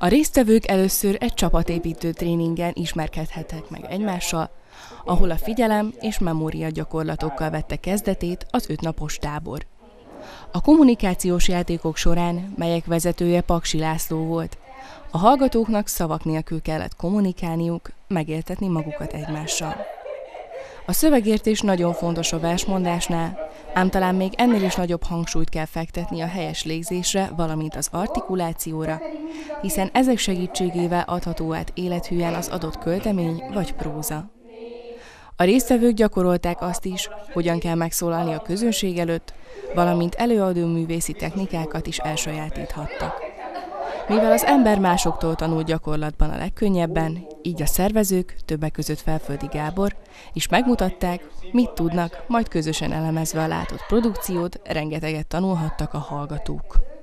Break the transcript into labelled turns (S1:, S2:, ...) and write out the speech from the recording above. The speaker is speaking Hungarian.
S1: A résztvevők először egy csapatépítő tréningen ismerkedhettek meg egymással, ahol a figyelem és memória gyakorlatokkal vette kezdetét az 5 napos tábor. A kommunikációs játékok során, melyek vezetője Paksi László volt, a hallgatóknak szavak nélkül kellett kommunikálniuk, megértetni magukat egymással. A szövegértés nagyon fontos a versmondásnál, ám talán még ennél is nagyobb hangsúlyt kell fektetni a helyes légzésre, valamint az artikulációra, hiszen ezek segítségével adható át élethűen az adott költemény vagy próza. A résztvevők gyakorolták azt is, hogyan kell megszólalni a közönség előtt, valamint előadó művészi technikákat is elsajátíthattak. Mivel az ember másoktól tanul gyakorlatban a legkönnyebben, így a szervezők, többek között Felföldi Gábor, is megmutatták, mit tudnak, majd közösen elemezve a látott produkciót, rengeteget tanulhattak a hallgatók.